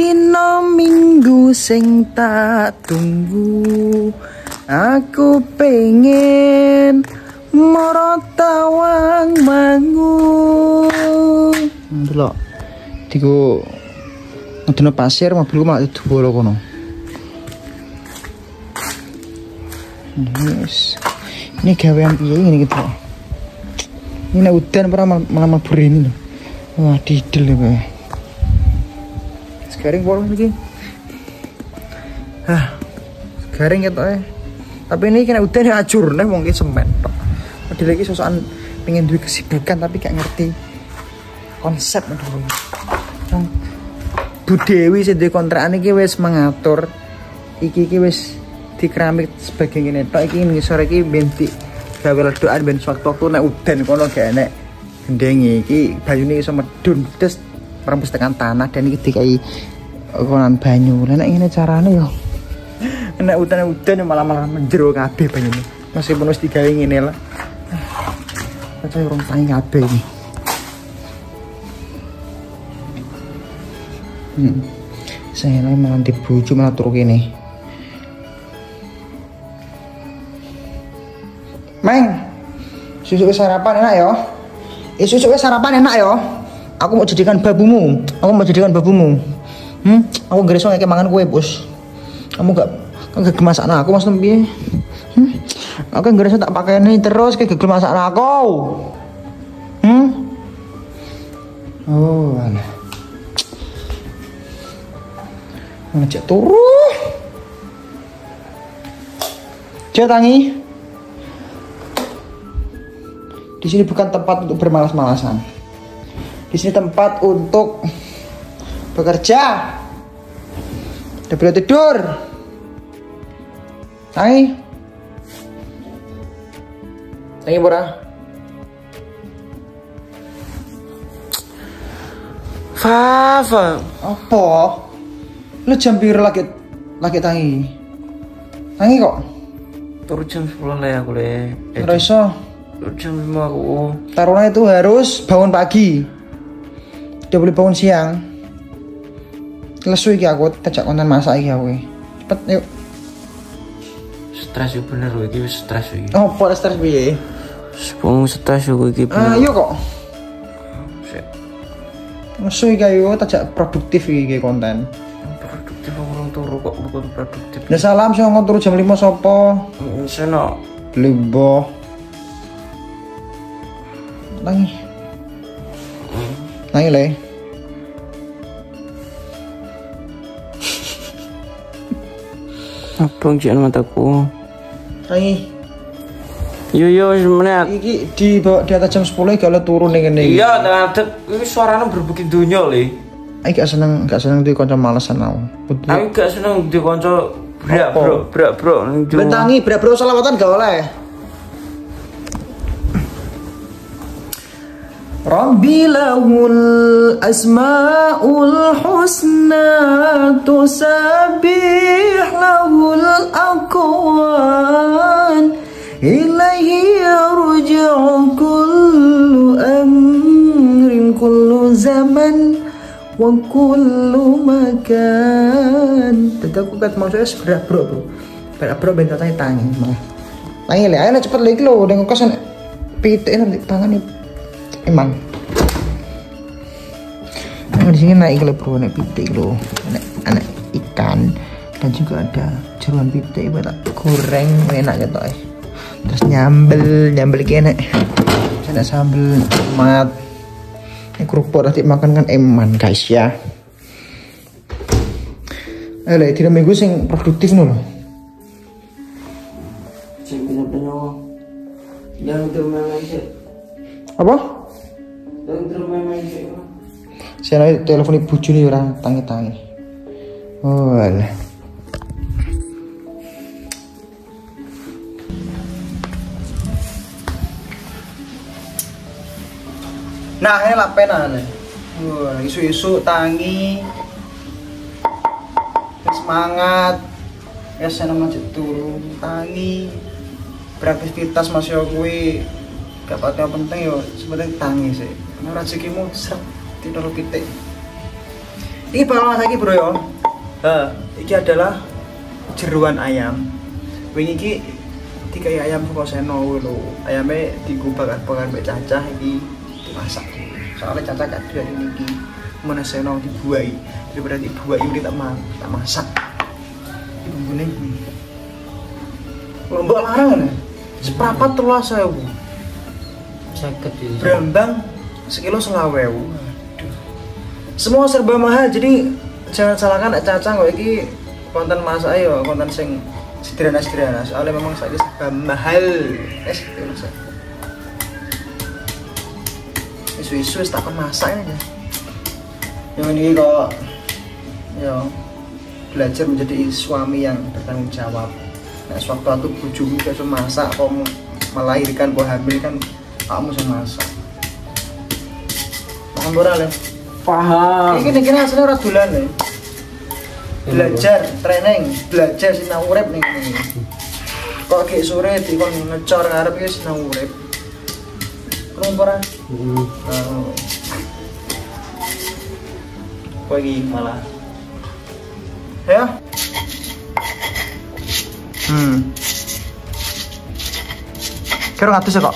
Dino minggu sing tak tunggu, aku pengen moro tawang mangu. Delok diku ngedeno pasir mobilku malah dibolo kono. Ini gawean piye ngene gitu. Ini nek udan pernah malah mabur ini lho. Wah, didel ya. Garing bolong lagi. Garing ketoke. Tapi ini kena udan ya acur nih wong ki semen tok. Padahal lagi sosokan pengen duwe kesibukan tapi gak ngerti konsep aduh. Yang Bu Dewi sing duwe kontrakan iki wis mengatur iki wis di keramik sebagai ngene tok iki ngisor iki ben di gawe ledokan ben waktu nek udan kono gak enek gendengi iki bayune iso medun des merembes tekan tanah dan iki dikai konan banyu. Lah nek ngene carane yo. Nek udan malah menjero kabeh banyune. Meskipun wis digawe ngene lah. Kacau urung tangi kabeh iki. Saya lagi malah dibuju malah turu kene. Meng, susu sarapan enak ya? Susu sarapan enak ya? Aku mau jadikan babumu. Aku gak kayak mangan kue bos. Kamu gak masak aku mas piye? Aku gak tak pakai ini terus kayak gak masak aku. Oh alah. Ngejek turu. Cek tangi. Di sini bukan tempat untuk bermalas-malasan. Di sini tempat untuk bekerja. Udah boleh tidur. Tangi Bora. Fafa. Apa? Lu jam biru lagi tangi kok. Turu jam 10 lah aku le. Ora iso. Jam 5 aku. Taruhnya itu harus bangun pagi. Udah boleh bangun siang. Lesu iki aku tajak konten masak iki aku. Cepet yuk. Stres yo bener lho iki wis stres iki. Oh, apa stres piye? Sepung stres yo iki bener. Ayo kok. Sik. Lesu iki ayo tajak produktif iki konten. Produktif aku turu kok bukan produktif. Ya salam sing ngomong turu jam 5 sapa? Seno. Lembo. Nangis le. Abang jangan mataku. Nangis. Yo semenit. Iki dibawa di atas jam 10 gak turun ning ngene. Iya, ngadeg iki suarane berbukit donya le. Aku gak seneng duwe kanca malesan aku. Aku gak seneng duwe kanca brak-bro. Bentangi brak-bro selawatan gak oleh. Rabbi lahul asma'ul husna tusabbih lahul aqwan ilaihi yarji'u kullu amrin kullu zaman wa kullu makan. Tadi aku kata maksudnya seberat bro ben katanya tangi mah tangi le ayo cepet lagi lo dengan kosan pitik nanti tangan nih emang di sini naik kalau bro naik pitik lo anak ikan dan juga ada jeruan pitik buat goreng enak gitu terus nyambel enak ada sambel tomat ini kerupuk nanti makan kan eman guys ya. Ayo tidak minggu sing produktif loh. Sing bener-bener yang termain sih. Apa? Yang termain sih. Saya telepon ibu Juni orang tangi. Oh alah. Nah, ini lapenan. Isu-isu tangi. Semangat. Ya seneng macet turun tangi. Beraktivitas masih gue gak patah penting yo sebenarnya tangi sih. Karena rezekimu seret tidur pitik. Ini bakal masak iki, Bro ya. Iki adalah jeruan ayam. Wingi iki dikai ayam saka seno lho. Ayame digubak-bakar mbek cacah iki dimasak. Soalnya cacah gak dari niki. Mana seno dibuai. Daripada dibuai udah tak masak. Iki bumbune iki. Lombok larang kan? Seprapat 13.000. Seket ini. Brambang sekilo 20.000. Semua serba mahal, jadi jangan salahkan cacang kok iki konten masak ya, konten sing sederhana-sederhana. Soalnya memang saiki serba mahal. Isu-isu tak akan masak aja. Yang ini kok ya belajar menjadi suami yang bertanggung jawab. Nah, sewaktu bojomu iso masak, kok melahirkan, kok hamil kan kamu sing masak. Paham ora, Le? Paham. Iki hasilnya ora dolan, Le. Belajar, training, belajar sinau urip ning ngene. Kok gek sore dikon ngecor ngarep iki sinau urip. Krungu ora? Kok iki malah. Ya? Kira ngatus ya kok?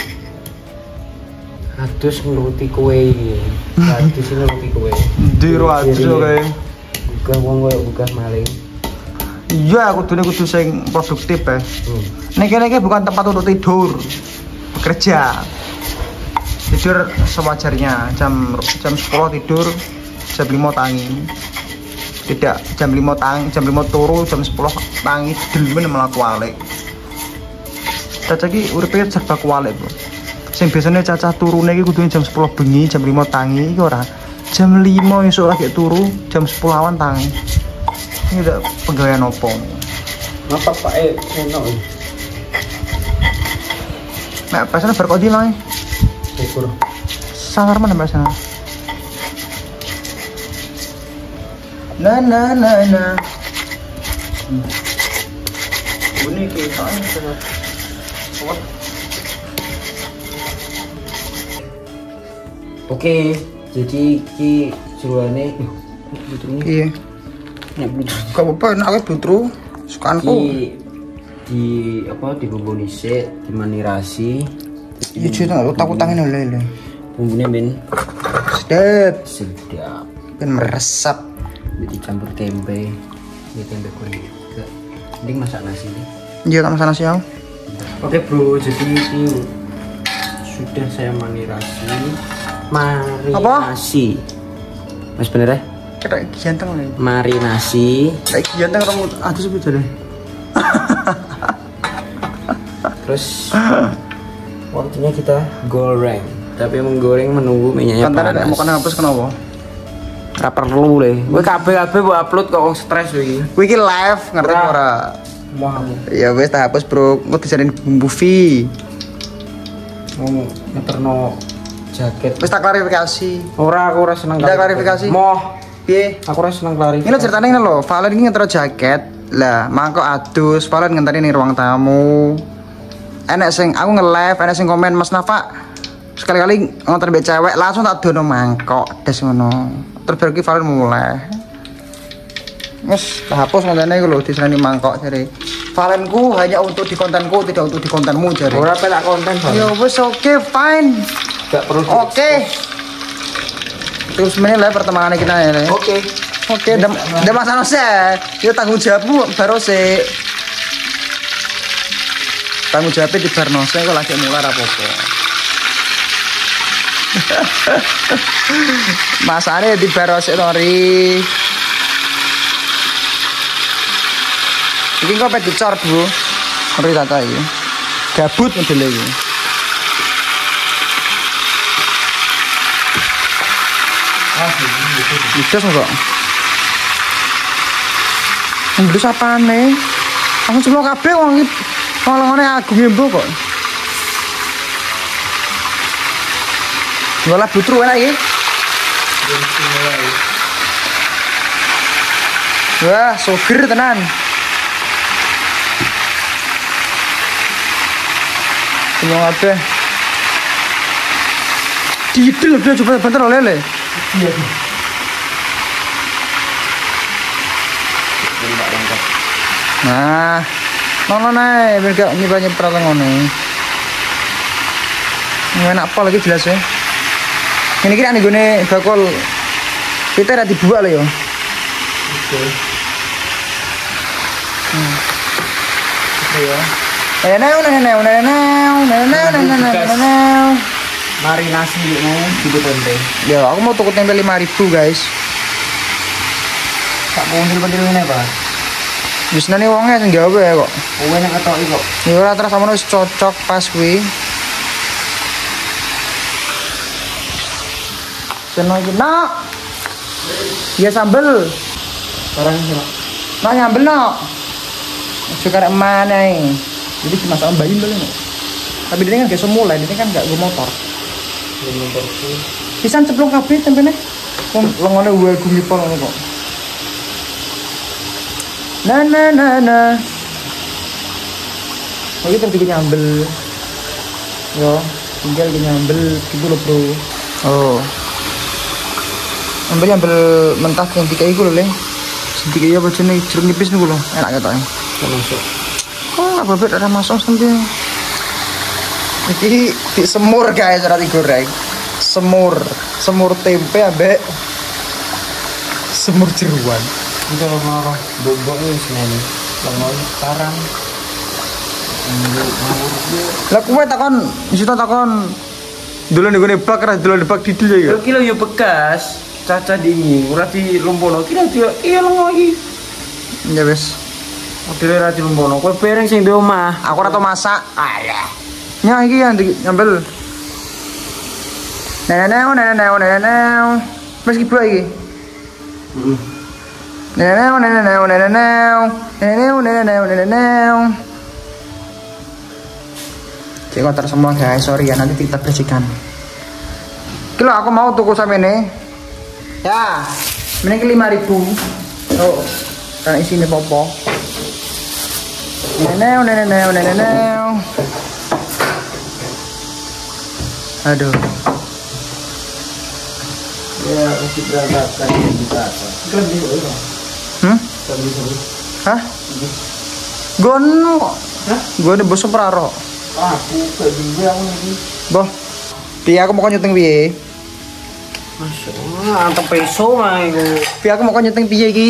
Atus nuruti kowe iki. Atus nuruti kowe. Ndiro atus kowe. Bukan wong koyo bukan maling. Iya, kudu sing produktif ya. Nek kene iki bukan tempat untuk tidur. Bekerja. Tidur sewajarnya. Jam 10 tidur, jam 5 tangi. Tidak, jam 5 tangi, jam 5 turu, jam 10 tangi delmen malah kualik. Cacah iki uripe serba kualik, Bro. Sing biasanya cacah turune iki kudu jam 10 bengi, jam 5 tangi iki ora. Jam 5 esuk lagi turu, jam 10 awan tangi. Ini udah pegawaian opo? Ngapa Pak enak iki? Nek pasane berkodi mah. Syukur. Sangar mana pasane? Nah. Ini kita sangat. Oke, jadi ki jeruane Iya. nek Gak apa-apa, enak butru. Sukaanku. di apa dibumbuni sik, dimanirasi. Iya, cerita takut-tangin oleh. Bumbune men Sedap. Ben meresap. Dicampur tempe. Ini tempe kuning. Mending masak nasi. Iya, tak masak nasi aku. Oke, Bro, jadi ini sudah saya marinasi. Mas bener ya? Kayak ganteng lho. Marinasi. Kayak ganteng orang atus sepeda deh. Terus waktunya kita goreng. Tapi menggoreng menunggu minyaknya panas. Mau kena hapus kenapa? Ora perlu le. Kowe kabeh mbok upload kok wong stres iki. Kowe iki live ngerti ora? Wah. Ya wis tak hapus, Bro. Engko dijarin bumbu V. Mau ngeterno jaket. Wis tak klarifikasi. Ora, aku ora seneng klarifikasi. Moh. Piye? Aku ora seneng klarifikasi. Ini ceritanya ini lho, Valen ini ngetero jaket. Lah, mangko adus, Valen ngenteni ning ruang tamu. Enek sing aku nge-live, enek sing komen, Mas Nafa sekali-kali ngonten mbek cewek langsung tak dono mangkok des ngono. Terus baru ki Valen mulai. Wes hapus ngontene iku lho diseneni mangkok jare. Valenku hanya untuk di kontenku, tidak untuk di kontenmu jare. Ora pelak konten, Bang. Ya wes oke, fine. Gak perlu. Oke. Terus menilai pertemanan kita ya. Oke. Oke, udah masalah saya. Ya tanggung jawabmu baru sih. Tanggung jawabnya di Barnose kok lagi mulai apa-apa. Masane di Barnose Nori. Iki kok pengen dicor, Bro. Ngeri tata iki. Gabut modele iki. Bisa enggak? Ngendus apane? Aku semua kabeh wong iki ngolongane agung mbok kok. Ngolah butru enak iki. Wah, soger tenan. Semua kabeh. Didel udah coba bentar oleh. Iya. mantap. Nah, nonton ae ben gak nyeprat ngono. Enak apa lagi jelas ya. Ini kira nih gone bakul kita ada dibuat loh ya. Oke. Ya. Neneu. Marinasi ini gitu tempe. Ya, aku mau tuku tempe 5.000, guys. Tak puntil ini, Pak. Wis nane wonge sing gawe kok. Kowe nek ketoki kok. Ya ora terus samono wis cocok pas kuwi. Seno iki, Nak. Ya sambel. Barang iki, Pak. Nak nyambel, Nak. Aja karek mana iki. Jadi dimasak bayi boleh no. Tapi dia kan gak semula, dia kan gak gue motor. Motorku. Pisan ceplok kabeh tempene. Wong lengone wae gumi pol ngono kok. Nah. Oh, iki terus nyambel. Yo, tinggal nyambel gitu loh, Bro. Oh. Nyambel mentah yang tiga iku lho, Le. Sedikit ya bajane jeruk nipis niku lho. Enak ketoke. Masuk. Oh, bebek ada masuk sendiri. Iki di semur guys, ora digoreng. Semur tempe ambek semur jeruan. Itu loro bobok ini seneni. Lengol sekarang. Lah kowe takon, disitu takon dolan nggone bak ra dolan bak didil ya. Kilo yo bekas, caca dingin, ora di lumpono. Kira dia iya lengo iki. Ya wis. Modele ra di lumpono. Kowe piring sing di omah. Aku ora tau masak. Alah. Nya iki yang nyambel. Neneu. Wis ki buah iki. Heeh. Neneu. Cek kotor semua guys, sorry ya nanti kita bersihkan. Kilo aku mau tuku sampe ini. Ya, mending 5.000. Oh, karena isinya popo. Neneu. Aduh. Ya, mesti berantakan di casa. Kan di mana? Hah? Gon. Hah? Gon di bosok praro. Aku kebilang ini. Boh. Piye aku mau nyuting piye? Masya Allah, antep peso mah iku. Piye aku mau nyuting piye iki?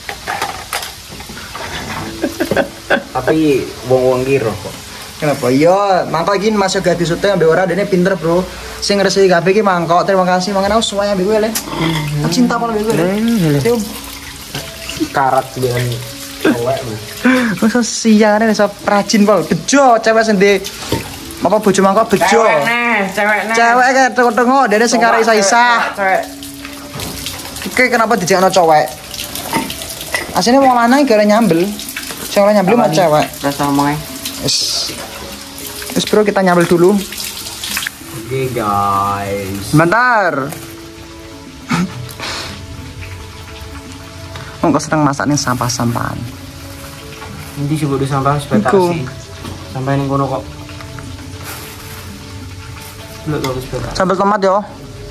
Tapi wong-wong kira kok. Kenapa? Iya, mangkok iki masuk gak disuting ambek ora dene pinter, Bro. Sing ngresiki kabeh iki mangkok. Terima kasih mangan aku semuanya ambek kowe le. Aku cinta pala ambek kowe le. Karat dengan cewek. Wes siane iso prajin pol. Bejo cewek sendiri. Apa bojo mangkok bejo. Cewek nih. Cewek kayak tengok-tengok dene sing karek isa-isa. Cewek. Oke, kenapa dijakno cewek? Asline wong lanang gara nyambel. Sing ora nyambel mah cewek. Rasa ngomongnya. Wes bro, kita nyambel dulu. Oke guys. Bentar. Kok seneng masaknya sampah-sampahan. Ini coba di sampah sepetasi. Sampai ning kono kok. Belum bagus sepetasi. Sambal tomat yo.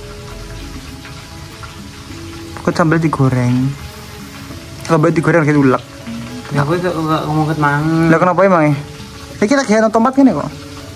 Kok sambal digoreng. Kalau digoreng kayak ulek. Ya gue tuh enggak ngomong ket mang. Lah kenapa emang? Iki lagi ana tomat gini kok.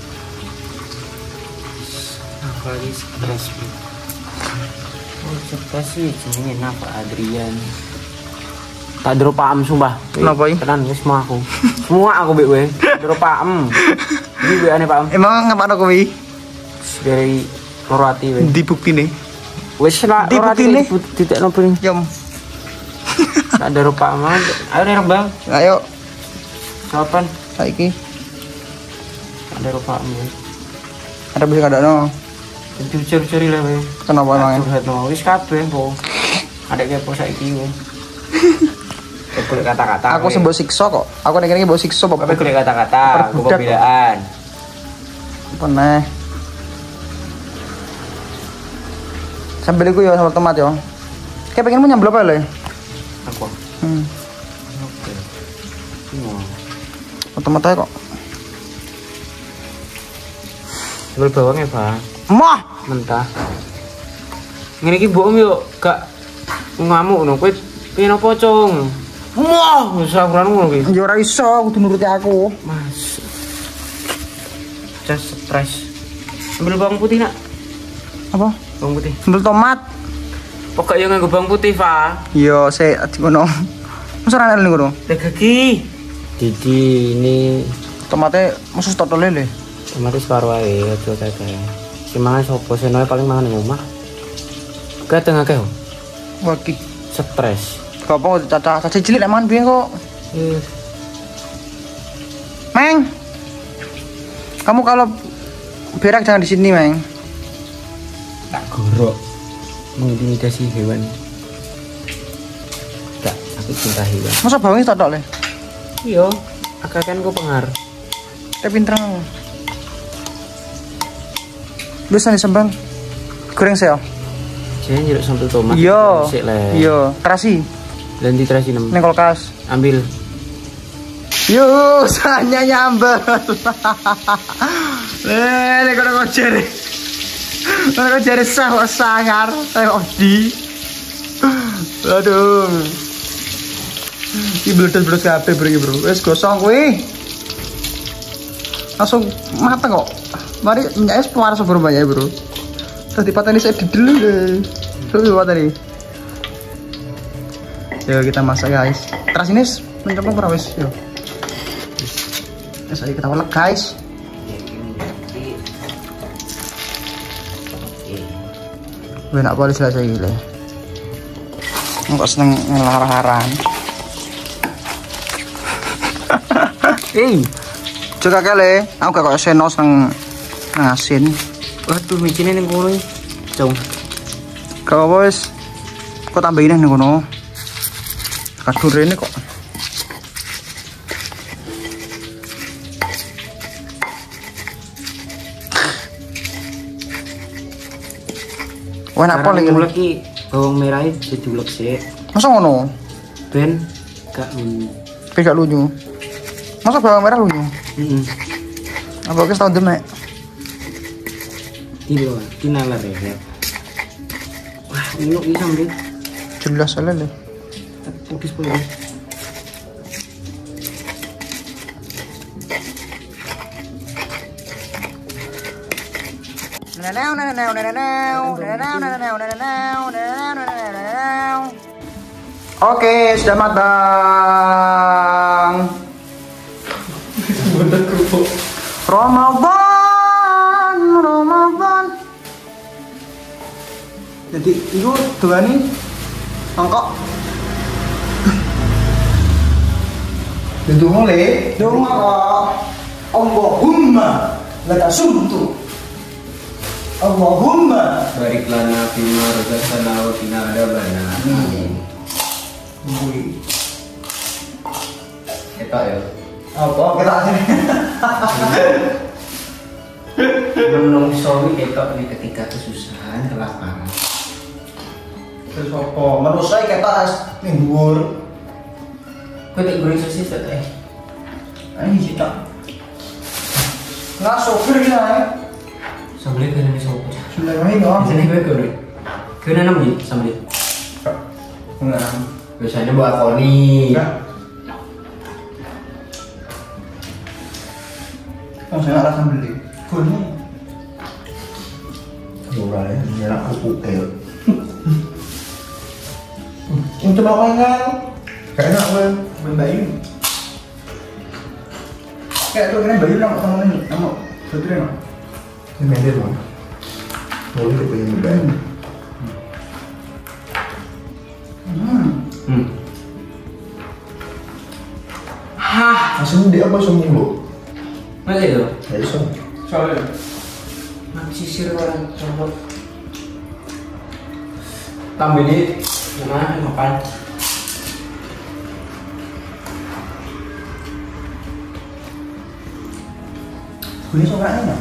Aku lagi stres. Oh, stres sih jenenge napa Adrian. Tak drop paham sumpah. Kenapa iki? Tenan wis mau aku. Semua aku mbek kowe. Drop paham. Iki weane paham. Emang ngapano kowe? Dari loro ati wis. Di buktine. Wis lah loro ati titikno pring. Yom. Tak drop paham. Ayo nek Bang. Ayo Kapan? saiki. Tak drop paham. Ada bisa kadakno. Curi-curi lah we. Kenapa emang? Curhatno wis kabeh po. Adek kepo saiki we. Golek kata-kata. Aku sembo siksa kok. Aku nek iki mbok siksa apa? Tapi golek kata-kata, gue pembelaan. Apa neh? Sambel iku yo sambal tomat yo. Kayak pengenmu nyambel apa le? Aku. Oke. Tomat aja kok. Sambal bawangnya, Bang. Mah, Mentah. Ngene iki bohong yo, gak ngamuk ngono. Kowe piye napa, Cung? Wah, sakuran ngono ki. Ya ora iso, kudu nuruti aku. Mas. Just stres. Ambil bawang putih nak. Apa? Bawang putih. Sambel tomat. Pokoknya nganggo bawang putih, Fa. Yo, saya ngono. Masa ora ana ngono? Dagagi. Didi ini Tomatnya mesti totol lele. tomatnya separuh wae, aja kayak. Si mangan sopo senoe paling mangan ning omah. Kadang akeh. Waki. Stres. Gak apa caca cilik lek mangan piye kok. Meng. Kamu kalau berak jangan di sini, Meng. Tak gorok. Mengintimidasi hewan. Tak, aku cinta hewan. Masa bawangnya totol le? Iya, akan gue pengar. Pinter kamu. Bisa disembang. Goreng saya. Jangan jeruk sambal tomat. Iya. Iya, terasi. Ganti terasi 6. Neng kulkas. Ambil. Yo, hanya nyambel. Lele kok jere. Kok jere sangar, kayak Odi. Aduh. Iki bledes-bledes kabeh bro. Wis gosong kuwi. Langsung mateng kok. Mari minyak es pewarna sebelum banyak bro. Terus dipateni saya didel. Terus dipateni. Yo kita masak guys. Terus ini mencemplung kurang wis yo. Saya kita ulek guys. Gue nak boleh selesai gila. Enggak seneng ngelarang-larang. Juga kali, aku gak kok seno seneng ngasin. Waduh, micinnya ning kono. Jauh. Gak apa wis. Kok tambahin ning kono. Kadur ini kok. Wah, apa lagi? Lagi bawang merah itu diulek sih. Masa ngono? Ben gak lunyu. Ben gak lunyu. Masa bawang merah lunyu? Apa wis tau demek? Iya, tinalar ya. Wah, ini bisa ambil. Jelas lele. Fokus boleh. Oke, sudah matang. Ramadan. Jadi itu dua nih mangkok. Itu mulai. Dong Allahumma laka sumtu. Allahumma Barik lana fima razaqtana wa qina adzabannar. Kita ya. Apa kita sini? Menungso ketok ini ketika kesusahan kelaparan. Terus apa? Manusia kita ning dhuwur. Kowe tak goreng sosis tak teh. Ini cita. Nggak sopir ya. Sambel kene sopo. Sudah ini doang. Sini kowe goreng. Kowe nanam iki sambel. Enggak. Biasanya buat Koni. Oh, saya nggak rasa beli. Koni. Murah ya, merah kuku kayak. Untuk apa enggak? Kayak enak gue, main bayu. Kayak tuh kena bayu nama sama ini, nama betul ya. Ini main dia bang. Boleh dia pengen bayu. Hah, Asam dia apa semua lo? mana itu? Ya iso. Soalnya. Masih sisir orang coba. Tambah ini, gimana makan? Gue suka enak.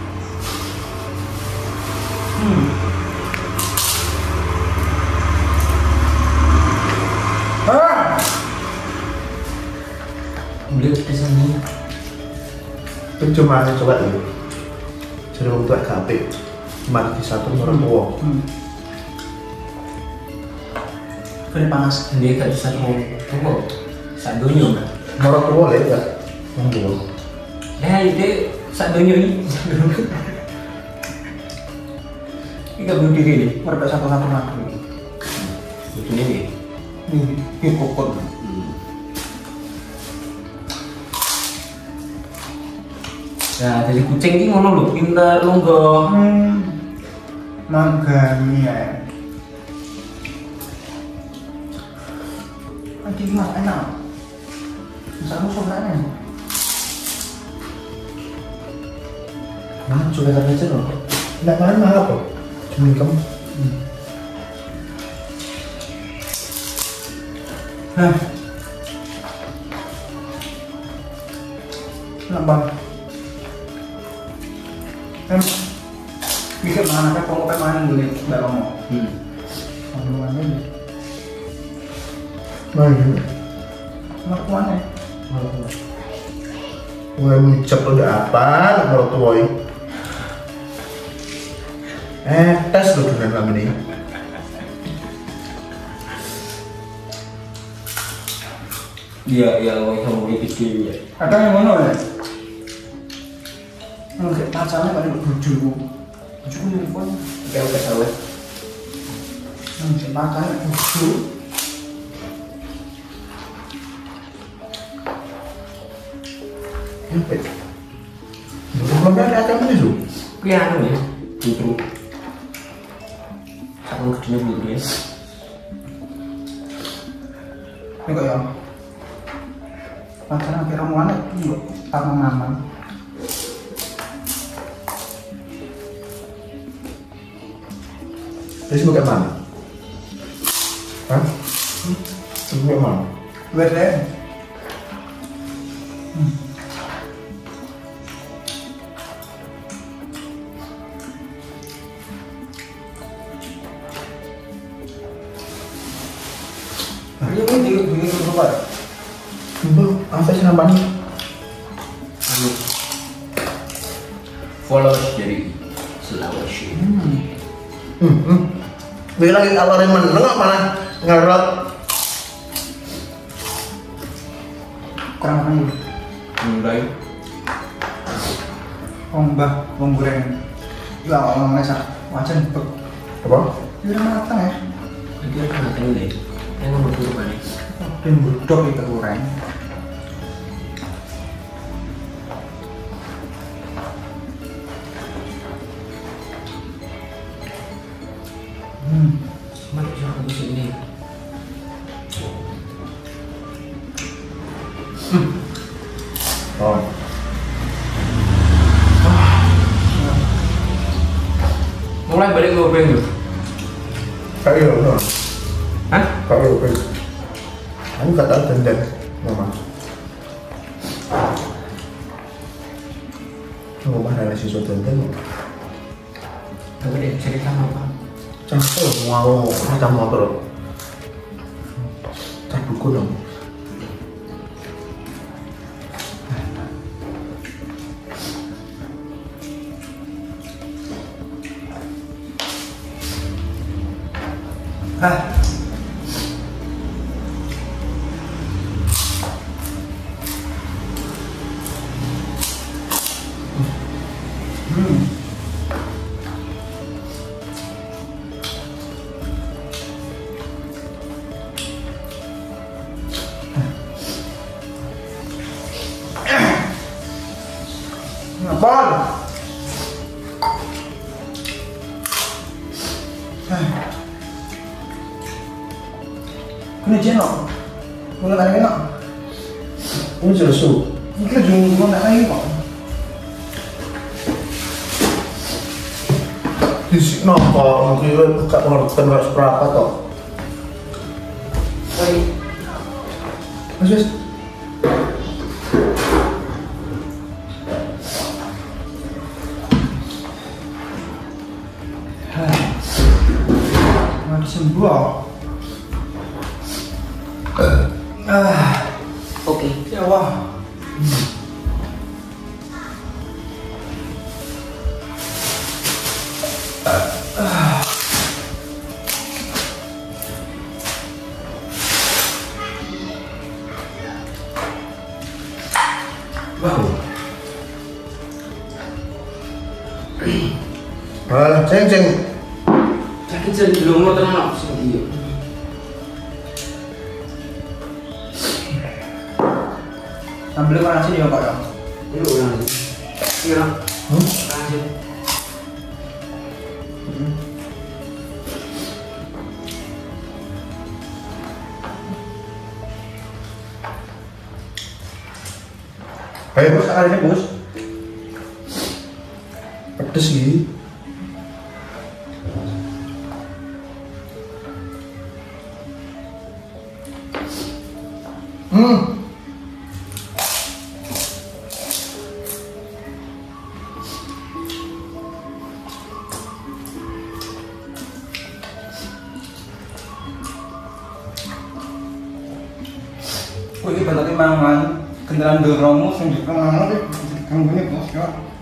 Beli pisang ini. Itu cuma coba dulu. Jadi untuk KP, mari di satu orang tua. Ini panas. Dia gak bisa mau apa? Sak donya. Marah tua lah ya. Monggo. Ya itu sak donya ini. Ini gak bunuh diri nih. Mereka satu-satu mati. Betulnya nih. Ini kokot. Nah, jadi kucing ini ngono lho, pinter lungguh. Manggani ya. Anjing mah enak. Misalnya soalnya. Mana coba tanya aja loh. Nggak makan mahal kok. Cuma kamu. Nah. Nambah. Bisa mana kan kalau kayak mana boleh nggak lama. Mana ini? Mana? Mana? Mulai mencap udah apa? Marah tua ini. Tes loh dengan kami ini. Iya, kamu ini kecil ya. Ada yang mana ya? Enggak pacarnya pada bujuku. Bujuku yang pun Kayak udah sawit. enggak pacarnya bujuk. Apa? Belum ada apa ini tuh? Piano ya, gitu. Aku kerjanya dulu ya. Ini kok ya? Pacarnya kira mau aneh, enggak tangan mama. Jadi bukan mana? Hah? Bukan mana? Gue deh. Ini di luar. Itu apa sih namanya? Anu. Followers dari Sulawesi. Bilang kita awalnya meneng nggak mana ngerot. Kurang apa nih? Mulai. Mbah, goreng. Ya orang masak wajan bek. Apa? Ini udah matang ya. Nanti aku matang deh. Yang nomor dulu mana? Dan budok itu goreng. Mana bisa aku sini? Oh. Mulai balik ngobeng tuh. Kayak gitu. Hah? Kayak gitu. Aku kata dandan, mama. Ngomong ada siswa dandan. Coba deh cerita apa? Cakep, mau kita motor. Tak buku dong. Ngapal. Kena jenok. Kena lagi nak. Ini susu. Ini jumlah kena lagi kok. Di sini kok mungkin buka pengertian harus berapa toh? Mas. Mati sembuh. Oke. Ya wah. Ceng ceng. Sakit jadi belum mau tenang aku sendiri. Sambil mana sini ya Pak ya? Ini ulang lagi. Kira. Lanjut. Ayo bos, airnya bos. Pedes sih. Wih, ini bentuknya mangan kendaraan dorongmu sing dikenal iki, kanggo bos ya.